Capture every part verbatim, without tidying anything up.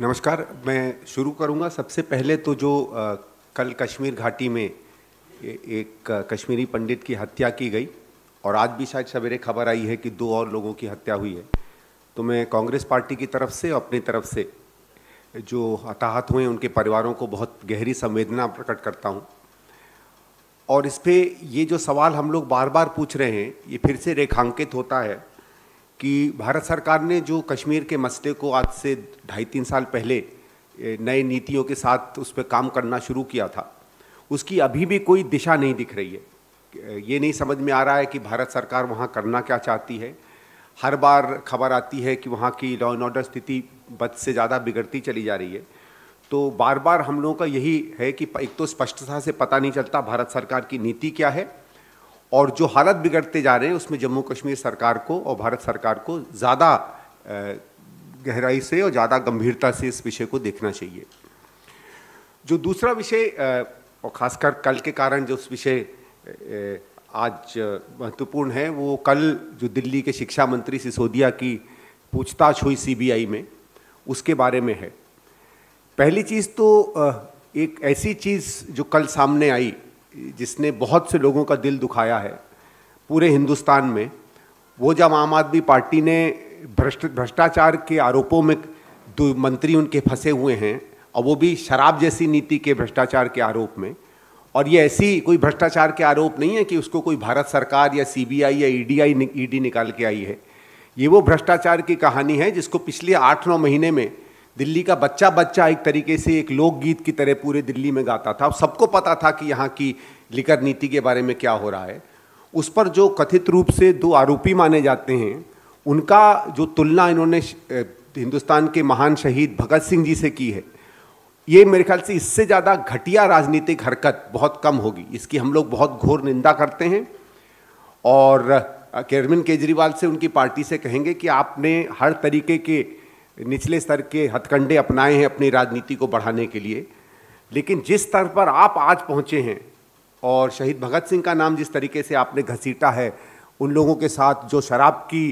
नमस्कार। मैं शुरू करूंगा। सबसे पहले तो जो आ, कल कश्मीर घाटी में ए, एक आ, कश्मीरी पंडित की हत्या की गई और आज भी शायद सवेरे खबर आई है कि दो और लोगों की हत्या हुई है, तो मैं कांग्रेस पार्टी की तरफ से अपनी तरफ से जो हताहत हुए उनके परिवारों को बहुत गहरी संवेदना प्रकट करता हूं। और इस पे ये जो सवाल हम लोग बार बार पूछ रहे हैं, ये फिर से रेखांकित होता है कि भारत सरकार ने जो कश्मीर के मसले को आज से ढाई तीन साल पहले नए नीतियों के साथ उस पर काम करना शुरू किया था, उसकी अभी भी कोई दिशा नहीं दिख रही है। ये नहीं समझ में आ रहा है कि भारत सरकार वहाँ करना क्या चाहती है। हर बार खबर आती है कि वहाँ की लॉ एंड ऑर्डर स्थिति बद से ज़्यादा बिगड़ती चली जा रही है। तो बार बार हम लोगों का यही है कि एक तो स्पष्टता से पता नहीं चलता भारत सरकार की नीति क्या है, और जो हालत बिगड़ते जा रहे हैं उसमें जम्मू कश्मीर सरकार को और भारत सरकार को ज़्यादा गहराई से और ज़्यादा गंभीरता से इस विषय को देखना चाहिए। जो दूसरा विषय और ख़ासकर कल के कारण जो उस विषय आज महत्वपूर्ण है, वो कल जो दिल्ली के शिक्षा मंत्री सिसोदिया की पूछताछ हुई सीबीआई में, उसके बारे में है। पहली चीज़ तो एक ऐसी चीज़ जो कल सामने आई जिसने बहुत से लोगों का दिल दुखाया है पूरे हिंदुस्तान में, वो जब आम आदमी पार्टी ने भ्रष्ट भ्रष्टाचार के आरोपों में दो मंत्री उनके फंसे हुए हैं, और वो भी शराब जैसी नीति के भ्रष्टाचार के आरोप में। और ये ऐसी कोई भ्रष्टाचार के आरोप नहीं है कि उसको कोई भारत सरकार या सीबीआई या ईडीआई ईडी निकाल के आई है। ये वो भ्रष्टाचार की कहानी है जिसको पिछले आठ नौ महीने में दिल्ली का बच्चा बच्चा एक तरीके से एक लोकगीत की तरह पूरे दिल्ली में गाता था। सबको पता था कि यहाँ की लिकर नीति के बारे में क्या हो रहा है। उस पर जो कथित रूप से दो आरोपी माने जाते हैं, उनका जो तुलना इन्होंने हिंदुस्तान के महान शहीद भगत सिंह जी से की है, ये मेरे ख्याल से इससे ज़्यादा घटिया राजनीतिक हरकत बहुत कम होगी। इसकी हम लोग बहुत घोर निंदा करते हैं और अरविंद केजरीवाल से, उनकी पार्टी से कहेंगे कि आपने हर तरीके के निचले स्तर के हथकंडे अपनाए हैं अपनी राजनीति को बढ़ाने के लिए, लेकिन जिस स्तर पर आप आज पहुंचे हैं और शहीद भगत सिंह का नाम जिस तरीके से आपने घसीटा है, उन लोगों के साथ जो शराब की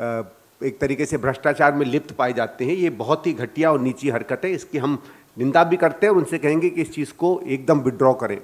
एक तरीके से भ्रष्टाचार में लिप्त पाए जाते हैं, ये बहुत ही घटिया और नीची हरकत है। इसकी हम निंदा भी करते हैं और उनसे कहेंगे कि इस चीज़ को एकदम विड्रॉ करें।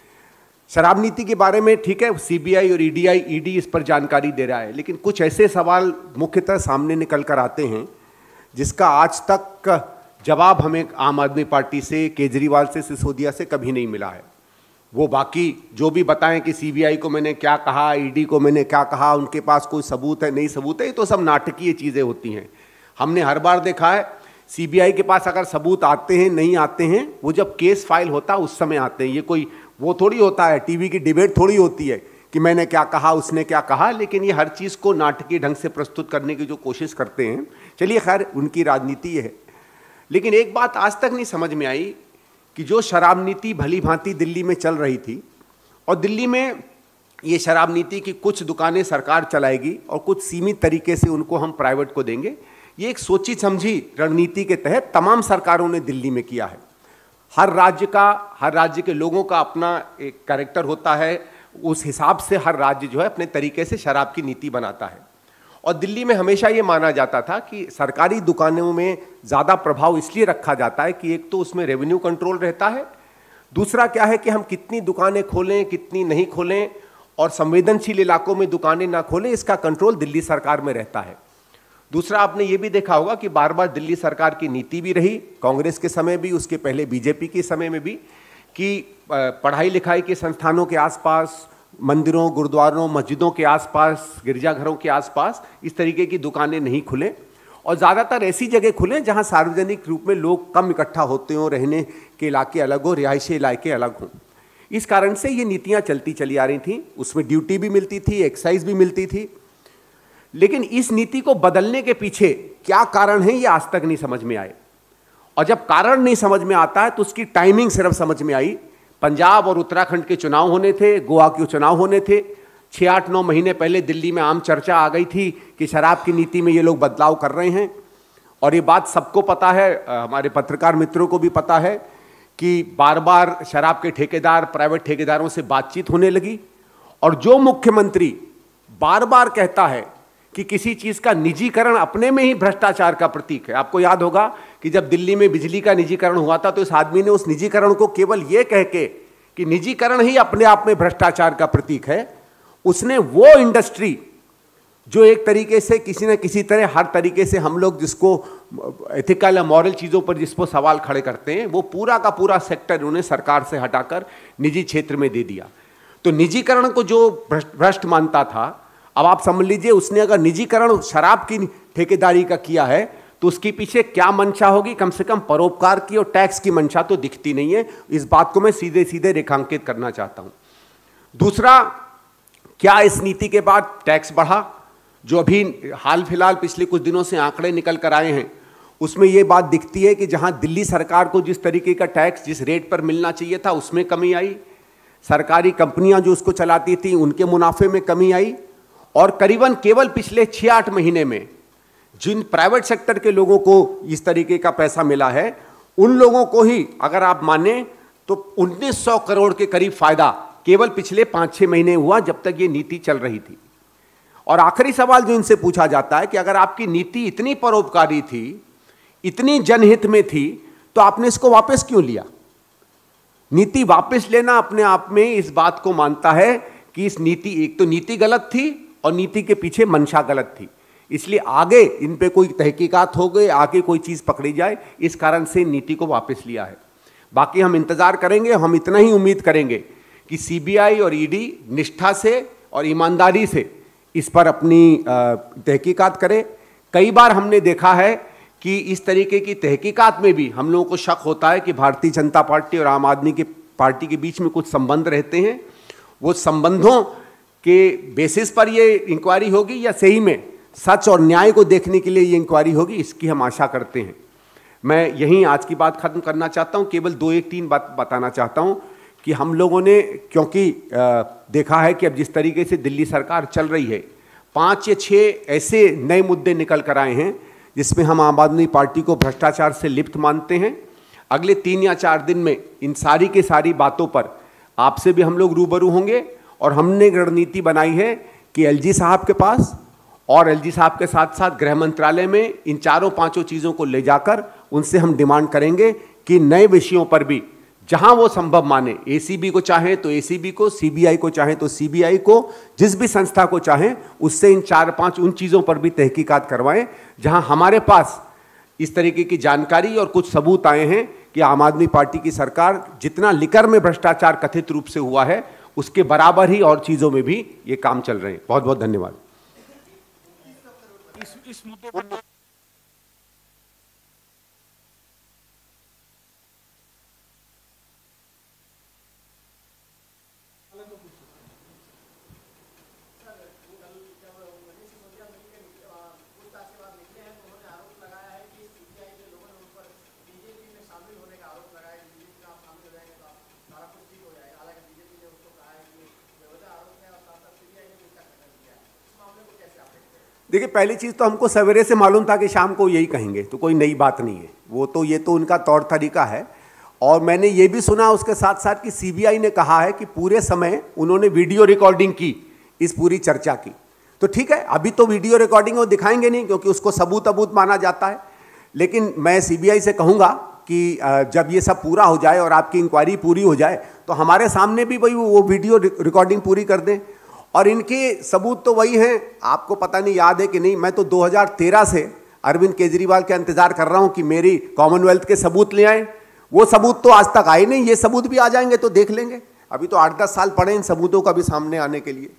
शराब नीति के बारे में ठीक है, सीबीआई और ईडीआई ईडी इस पर जानकारी दे रहा है, लेकिन कुछ ऐसे सवाल मुख्यतः सामने निकल कर आते हैं जिसका आज तक जवाब हमें आम आदमी पार्टी से, केजरीवाल से, सिसोदिया से कभी नहीं मिला है। वो बाकी जो भी बताएं कि सीबीआई को मैंने क्या कहा, ईडी को मैंने क्या कहा, उनके पास कोई सबूत है नहीं सबूत है, ये तो सब नाटकीय चीज़ें होती हैं। हमने हर बार देखा है सीबीआई के पास अगर सबूत आते हैं नहीं आते हैं, वो जब केस फाइल होता है उस समय आते हैं। ये कोई वो थोड़ी होता है, टीवी की डिबेट थोड़ी होती है कि मैंने क्या कहा, उसने क्या कहा, लेकिन ये हर चीज़ को नाटकीय ढंग से प्रस्तुत करने की जो कोशिश करते हैं। चलिए खैर, उनकी राजनीति है। लेकिन एक बात आज तक नहीं समझ में आई कि जो शराब नीति भली भांति दिल्ली में चल रही थी, और दिल्ली में ये शराब नीति की कुछ दुकानें सरकार चलाएगी और कुछ सीमित तरीके से उनको हम प्राइवेट को देंगे, ये एक सोची समझी रणनीति के तहत तमाम सरकारों ने दिल्ली में किया है। हर राज्य का, हर राज्य के लोगों का अपना एक कैरेक्टर होता है, उस हिसाब से हर राज्य जो है अपने तरीके से शराब की नीति बनाता है। और दिल्ली में हमेशा ये माना जाता था कि सरकारी दुकानों में ज़्यादा प्रभाव इसलिए रखा जाता है कि एक तो उसमें रेवेन्यू कंट्रोल रहता है, दूसरा क्या है कि हम कितनी दुकानें खोलें कितनी नहीं खोलें, और संवेदनशील इलाकों में दुकानें ना खोलें, इसका कंट्रोल दिल्ली सरकार में रहता है। दूसरा, आपने ये भी देखा होगा कि बार बार दिल्ली सरकार की नीति भी रही, कांग्रेस के समय भी, उसके पहले बीजेपी के समय में भी, कि पढ़ाई लिखाई के संस्थानों के आसपास, मंदिरों, गुरुद्वारों, मस्जिदों के आसपास, गिरजाघरों के आसपास इस तरीके की दुकानें नहीं खुलें, और ज़्यादातर ऐसी जगह खुलें जहां सार्वजनिक रूप में लोग कम इकट्ठा होते हों, रहने के इलाके अलग हो, रिहायशी इलाके अलग हों। इस कारण से ये नीतियाँ चलती चली आ रही थीं। उसमें ड्यूटी भी मिलती थी, एक्साइज भी मिलती थी, लेकिन इस नीति को बदलने के पीछे क्या कारण है ये आज तक नहीं समझ में आए। और जब कारण नहीं समझ में आता है तो उसकी टाइमिंग सिर्फ समझ में आई। पंजाब और उत्तराखंड के चुनाव होने थे, गोवा के चुनाव होने थे, छः आठ नौ महीने पहले दिल्ली में आम चर्चा आ गई थी कि शराब की नीति में ये लोग बदलाव कर रहे हैं। और ये बात सबको पता है, हमारे पत्रकार मित्रों को भी पता है कि बार बार शराब के ठेकेदार, प्राइवेट ठेकेदारों से बातचीत होने लगी, और जो मुख्यमंत्री बार बार कहता है कि किसी चीज का निजीकरण अपने में ही भ्रष्टाचार का प्रतीक है। आपको याद होगा कि जब दिल्ली में बिजली का निजीकरण हुआ था तो इस आदमी ने उस निजीकरण को केवल यह कह के कि निजीकरण ही अपने आप में भ्रष्टाचार का प्रतीक है, उसने वो इंडस्ट्री जो एक तरीके से किसी न किसी तरह हर तरीके से हम लोग जिसको एथिकल या मॉरल चीज़ों पर जिसको सवाल खड़े करते हैं, वो पूरा का पूरा सेक्टर उन्हें सरकार से हटाकर निजी क्षेत्र में दे दिया। तो निजीकरण को जो भ्रष्ट मानता था, अब आप समझ लीजिए उसने अगर निजीकरण शराब की ठेकेदारी का किया है तो उसके पीछे क्या मंशा होगी, कम से कम परोपकार की और टैक्स की मंशा तो दिखती नहीं है। इस बात को मैं सीधे सीधे रेखांकित करना चाहता हूं। दूसरा, क्या इस नीति के बाद टैक्स बढ़ा? जो अभी हाल फिलहाल पिछले कुछ दिनों से आंकड़े निकल कर आए हैं उसमें यह बात दिखती है कि जहां दिल्ली सरकार को जिस तरीके का टैक्स जिस रेट पर मिलना चाहिए था उसमें कमी आई, सरकारी कंपनियां जो उसको चलाती थी उनके मुनाफे में कमी आई, और करीबन केवल पिछले छः आठ महीने में जिन प्राइवेट सेक्टर के लोगों को इस तरीके का पैसा मिला है उन लोगों को ही अगर आप माने तो उन्नीस सौ करोड़ के करीब फायदा केवल पिछले पाँच छः महीने हुआ जब तक ये नीति चल रही थी। और आखिरी सवाल जो इनसे पूछा जाता है कि अगर आपकी नीति इतनी परोपकारी थी, इतनी जनहित में थी, तो आपने इसको वापस क्यों लिया? नीति वापस लेना अपने आप में इस बात को मानता है कि इस नीति, एक तो नीति गलत थी और नीति के पीछे मंशा गलत थी, इसलिए आगे इन पे कोई तहकीकात हो गए, आगे कोई चीज पकड़ी जाए, इस कारण से नीति को वापस लिया है। बाकी हम इंतजार करेंगे, हम इतना ही उम्मीद करेंगे कि सीबीआई और ईडी निष्ठा से और ईमानदारी से इस पर अपनी तहकीकात करें। कई बार हमने देखा है कि इस तरीके की तहकीकात में भी हम लोगों को शक होता है कि भारतीय जनता पार्टी और आम आदमी की पार्टी के बीच में कुछ संबंध रहते हैं। वो संबंधों के बेसिस पर ये इंक्वायरी होगी या सही में सच और न्याय को देखने के लिए ये इंक्वायरी होगी, इसकी हम आशा करते हैं। मैं यहीं आज की बात खत्म करना चाहता हूं, केवल दो एक तीन बात बताना चाहता हूं कि हम लोगों ने, क्योंकि देखा है कि अब जिस तरीके से दिल्ली सरकार चल रही है, पाँच या छः ऐसे नए मुद्दे निकल कर आए हैं जिसमें हम आम आदमी पार्टी को भ्रष्टाचार से लिप्त मानते हैं। अगले तीन या चार दिन में इन सारी के सारी बातों पर आपसे भी हम लोग रूबरू होंगे और हमने रणनीति बनाई है कि एलजी साहब के पास और एलजी साहब के साथ साथ गृह मंत्रालय में इन चारों पांचों चीज़ों को ले जाकर उनसे हम डिमांड करेंगे कि नए विषयों पर भी जहां वो संभव माने, एसीबी को चाहे तो एसीबी को, सीबीआई को चाहे तो सीबीआई को, जिस भी संस्था को चाहे उससे इन चार पांच उन चीज़ों पर भी तहकीकात करवाएं जहां हमारे पास इस तरीके की जानकारी और कुछ सबूत आए हैं कि आम आदमी पार्टी की सरकार जितना लिकर में भ्रष्टाचार कथित रूप से हुआ है उसके बराबर ही और चीज़ों में भी ये काम चल रहे हैं। बहुत बहुत धन्यवाद। इस, इस मुद्दे पर देखिए, पहली चीज़ तो हमको सवेरे से मालूम था कि शाम को यही कहेंगे, तो कोई नई बात नहीं है, वो तो ये तो उनका तौर तरीका है। और मैंने ये भी सुना उसके साथ साथ कि सीबीआई ने कहा है कि पूरे समय उन्होंने वीडियो रिकॉर्डिंग की इस पूरी चर्चा की। तो ठीक है, अभी तो वीडियो रिकॉर्डिंग वो दिखाएंगे नहीं क्योंकि उसको सबूत अबूत माना जाता है, लेकिन मैं सीबीआई से कहूँगा कि जब ये सब पूरा हो जाए और आपकी इंक्वायरी पूरी हो जाए तो हमारे सामने भी वही वो वीडियो रिकॉर्डिंग पूरी कर दें। और इनके सबूत तो वही हैं, आपको पता नहीं याद है कि नहीं, मैं तो दो हज़ार तेरह से अरविंद केजरीवाल का इंतजार कर रहा हूं कि मेरी कॉमनवेल्थ के सबूत ले आए। वो सबूत तो आज तक आए नहीं, ये सबूत भी आ जाएंगे तो देख लेंगे। अभी तो आठ दस साल पड़े इन सबूतों का भी सामने आने के लिए।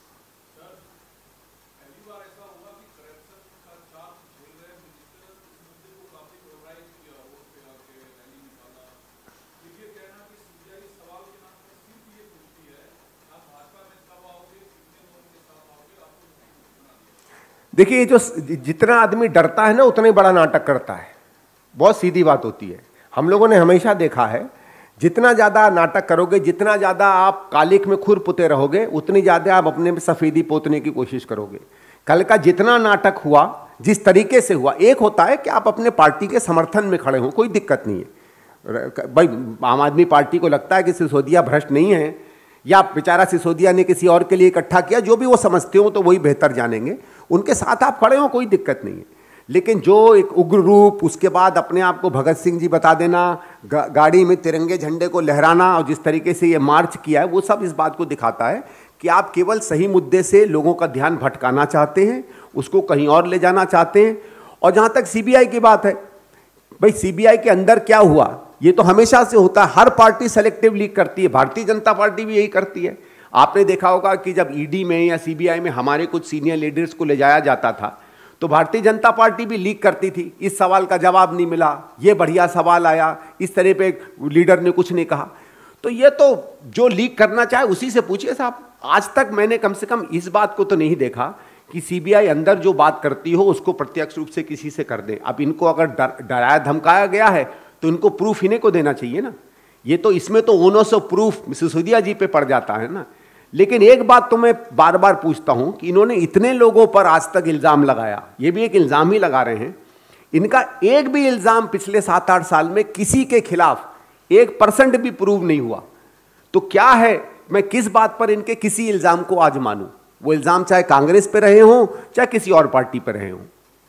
देखिए, जो जितना आदमी डरता है ना उतना ही बड़ा नाटक करता है, बहुत सीधी बात होती है। हम लोगों ने हमेशा देखा है, जितना ज़्यादा नाटक करोगे, जितना ज़्यादा आप कालिक में खुर पुते रहोगे, उतनी ज़्यादा आप अपने में सफ़ेदी पोतने की कोशिश करोगे। कल का जितना नाटक हुआ, जिस तरीके से हुआ, एक होता है कि आप अपने पार्टी के समर्थन में खड़े हों, कोई दिक्कत नहीं है भाई। आम आदमी पार्टी को लगता है कि सिसोदिया भ्रष्ट नहीं है या बेचारा सिसोदिया ने किसी और के लिए इकट्ठा किया, जो भी वो समझते हो तो वही बेहतर जानेंगे, उनके साथ आप खड़े हो, कोई दिक्कत नहीं है। लेकिन जो एक उग्र रूप, उसके बाद अपने आप को भगत सिंह जी बता देना, गा, गाड़ी में तिरंगे झंडे को लहराना, और जिस तरीके से ये मार्च किया है, वो सब इस बात को दिखाता है कि आप केवल सही मुद्दे से लोगों का ध्यान भटकाना चाहते हैं, उसको कहीं और ले जाना चाहते हैं। और जहाँ तक सीबीआई की बात है, भाई सीबीआई के अंदर क्या हुआ, ये तो हमेशा से होता है, हर पार्टी सेलेक्टिव लीक करती है, भारतीय जनता पार्टी भी यही करती है। आपने देखा होगा कि जब ईडी में या सीबीआई में हमारे कुछ सीनियर लीडर्स को ले जाया जाता था, तो भारतीय जनता पार्टी भी लीक करती थी, इस सवाल का जवाब नहीं मिला, ये बढ़िया सवाल आया, इस तरह पे लीडर ने कुछ नहीं कहा। तो ये तो जो लीक करना चाहे उसी से पूछिए साहब। आज तक मैंने कम से कम इस बात को तो नहीं देखा कि सीबीआई अंदर जो बात करती हो उसको प्रत्यक्ष रूप से किसी से कर दे। अब इनको अगर डर, डराया धमकाया गया है तो इनको प्रूफ इन्हें को देना चाहिए ना। ये तो इसमें तो onus of proof Sisodia ji पे पड़ जाता है ना। लेकिन एक बात तो मैं बार बार पूछता हूं कि इन्होंने इतने लोगों पर आज तक इल्जाम लगाया, ये भी एक इल्जाम ही लगा रहे हैं, इनका एक भी इल्जाम पिछले सात आठ साल में किसी के खिलाफ एक परसेंट भी प्रूव नहीं हुआ। तो क्या है, मैं किस बात पर इनके किसी इल्जाम को आज मानूं? वो इल्जाम चाहे कांग्रेस पे रहे हों चाहे किसी और पार्टी पे रहे हों।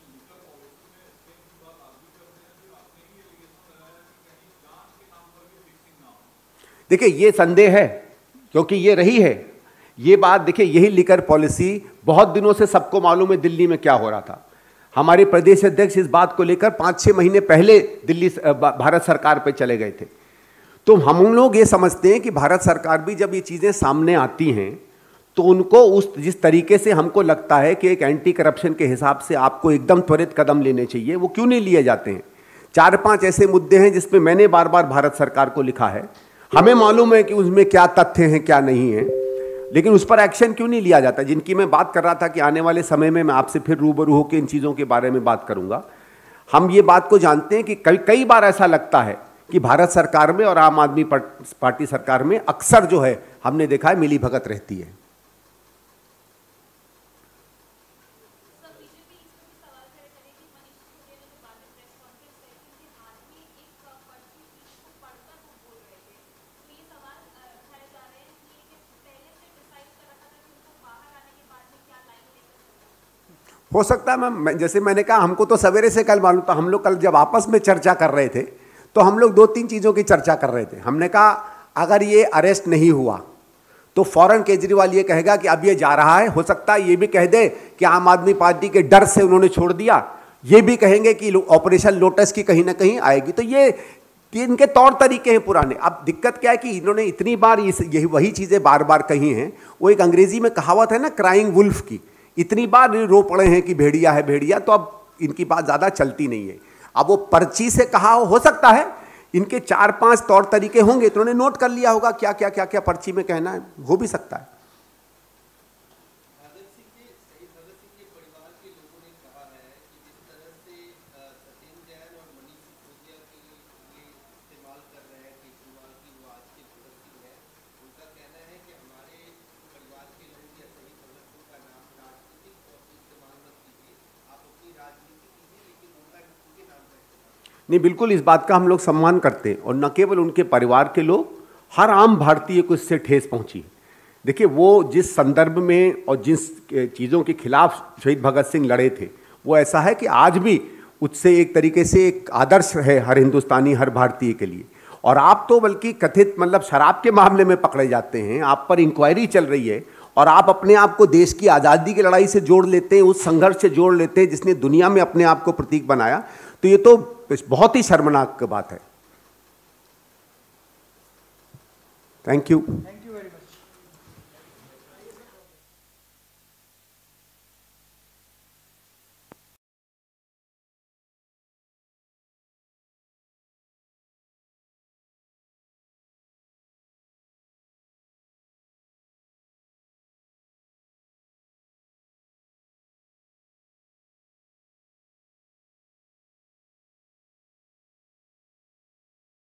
देखिए ये संदेह है, क्योंकि ये रही है ये बात। देखिए यही लिकर पॉलिसी बहुत दिनों से सबको मालूम है दिल्ली में क्या हो रहा था। हमारे प्रदेश अध्यक्ष इस बात को लेकर पाँच छः महीने पहले दिल्ली भारत सरकार पे चले गए थे। तो हम लोग ये समझते हैं कि भारत सरकार भी जब ये चीज़ें सामने आती हैं तो उनको उस जिस तरीके से हमको लगता है कि एक एंटी करप्शन के हिसाब से आपको एकदम त्वरित कदम लेने चाहिए, वो क्यों नहीं लिए जाते हैं। चार पांच ऐसे मुद्दे हैं जिसमें मैंने बार बार भारत सरकार को लिखा है, हमें मालूम है कि उसमें क्या तथ्य हैं क्या नहीं है, लेकिन उस पर एक्शन क्यों नहीं लिया जाता, जिनकी मैं बात कर रहा था कि आने वाले समय में मैं आपसे फिर रूबरू होकर इन चीज़ों के बारे में बात करूंगा। हम ये बात को जानते हैं कि कई कई बार ऐसा लगता है कि भारत सरकार में और आम आदमी पार्टी सरकार में अक्सर जो है हमने देखा है मिली भगत रहती है। हो सकता है मैम, जैसे मैंने कहा हमको तो सवेरे से कल मालूम था। हम लोग कल जब आपस में चर्चा कर रहे थे तो हम लोग दो तीन चीज़ों की चर्चा कर रहे थे। हमने कहा अगर ये अरेस्ट नहीं हुआ तो फौरन केजरीवाल ये कहेगा कि अब ये जा रहा है। हो सकता है ये भी कह दे कि आम आदमी पार्टी के डर से उन्होंने छोड़ दिया। ये भी कहेंगे कि ऑपरेशन लोटस की कहीं ना कहीं आएगी। तो ये इनके तौर तरीके हैं पुराने। अब दिक्कत क्या है कि इन्होंने इतनी बार यही वही चीज़ें बार बार कही हैं। वो एक अंग्रेजी में कहावत है ना, क्राइंग वुल्फ की, इतनी बार रो पड़े हैं कि भेड़िया है भेड़िया, तो अब इनकी बात ज़्यादा चलती नहीं है। अब वो पर्ची से कहा हो, हो सकता है इनके चार पांच तौर तरीके होंगे तो उन्होंने नोट कर लिया होगा क्या क्या क्या क्या पर्ची में कहना है, हो भी सकता है। नहीं, बिल्कुल इस बात का हम लोग सम्मान करते हैं, और न केवल उनके परिवार के लोग, हर आम भारतीय को इससे ठेस पहुंची। देखिए वो जिस संदर्भ में और जिस चीज़ों के खिलाफ शहीद भगत सिंह लड़े थे वो ऐसा है कि आज भी उससे एक तरीके से एक आदर्श है हर हिंदुस्तानी, हर भारतीय के लिए। और आप तो बल्कि कथित मतलब शराब के मामले में पकड़े जाते हैं, आप पर इंक्वायरी चल रही है और आप अपने आप को देश की आज़ादी की लड़ाई से जोड़ लेते हैं, उस संघर्ष से जोड़ लेते हैं जिसने दुनिया में अपने आप को प्रतीक बनाया। तो ये तो बहुत ही शर्मनाक बात है। Thank you.